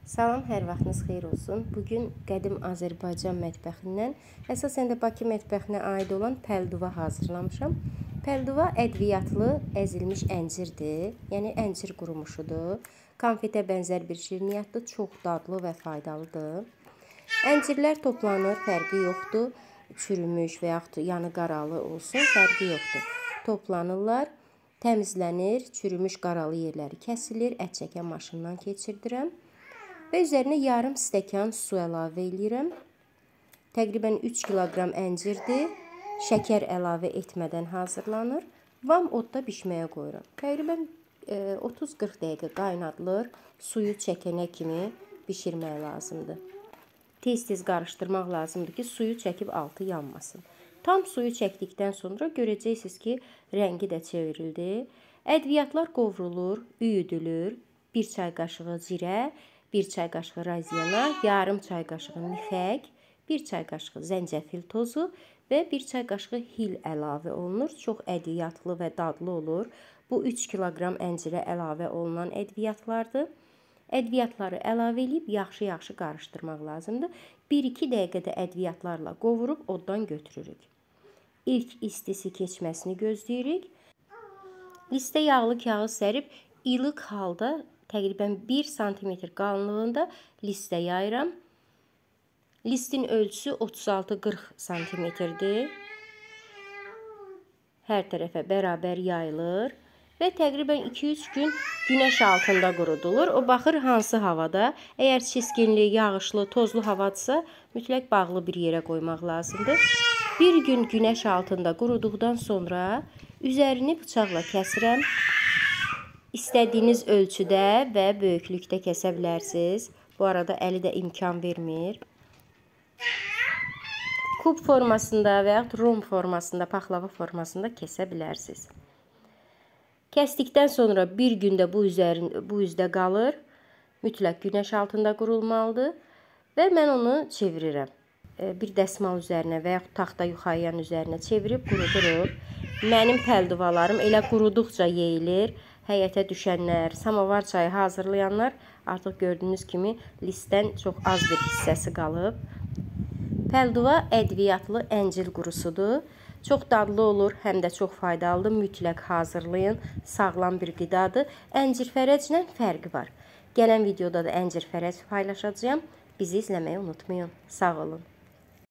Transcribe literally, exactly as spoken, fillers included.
Salam, hər vaxtınız xeyir olsun. Bugün qədim Azərbaycan mətbəxindən, əsasən də Bakı mətbəxinə aid olan pəlduva hazırlamışam. Pəlduva ədviyyatlı əzilmiş əncirdir, yəni əncir qurumuşudur. Konfetə bənzər bir şirniyyatdır, çox dadlı və faydalıdır. Əncirlər toplanır, fərqi yoxdur. Çürümüş və yaxud yanı qaralı olsun, fərqi yoxdur. Toplanırlar, təmizlənir, çürümüş qaralı yerləri kəsilir, ət çəkən maşından keçirdirəm. Və üzərinə yarım stəkan su əlavə edirəm. Təqribən üç kiloqram əncirdir. Şəkər əlavə etmədən hazırlanır. Vam odda bişməyə qoyuram. Təqribən otuz qırx dəqiqə qaynadılır. Suyu çəkənə kimi bişirmək lazımdır. Tez-tez qarışdırmaq lazımdır ki, suyu çəkib altı yanmasın. Tam suyu çəkdikdən sonra görəcəksiniz ki, rəngi də çevrildi. Ədviyyatlar qovrulur, üyüdülür. bir çay qaşığı cirə, bir çay qaşığı raziyana, yarım çay qaşığı mixək, bir çay qaşığı zəncəfil tozu və bir çay qaşığı hil əlavə olunur. Çox ədviyyatlı və dadlı olur. Bu üç kiloqram əncirə əlavə olunan ədviyyatlardır. Ədviyyatları əlavə edib yaxşı-yaxşı qarışdırmaq lazımdır. bir iki dəqiqədə ədviyyatlarla qovurub oddan götürürük. İlk istisi keçməsini gözləyirik. Listə yağlı kağız sərib ilıq halda təqribən bir santimetr qalınlığında listə yayıram. Listin ölçüsü otuz altı qırx santimetrdir. Hər tərəfə bərabər yayılır və təqribən iki üç gün günəş altında qurudulur. O baxır hansı havada. Əgər çiskinli, yağışlı, tozlu havadırsa mütləq bağlı bir yerə qoymaq lazımdır. Bir gün günəş altında quruduqdan sonra üzərini bıçaqla kəsirəm. İstədiyiniz ölçüdə və böyüklükdə kəsə bilərsiniz. Bu arada əli də imkan vermir. Kub formasında və yaxud rom formasında, paxlava formasında kəsə bilərsiniz. Kəsdikdən sonra bir gündə bu, üzərin, bu üzdə qalır. Mütləq günəş altında qurulmalıdır. Və mən onu çevirirəm. Bir dəsmal üzərinə və yaxud taxta yuxarıyan üzərinə çevirib quruduruq. Mənim pəlduvalarım elə quruduqca yeyilir. Həyətə düşənlər, samovar çayı hazırlayanlar artıq gördüyünüz kimi listdən çox az bir hissəsi qalıb. Pəlduva ədviyyatlı əncir qurusudur. Çox dadlı olur, həm də çox faydalıdır. Mütləq hazırlayın. Sağlam bir qidadır. Əncir fərəclə fərqi var. Gələn videoda da əncir fərəc paylaşacağım. Bizi izləməyi unutmayın. Sağ olun.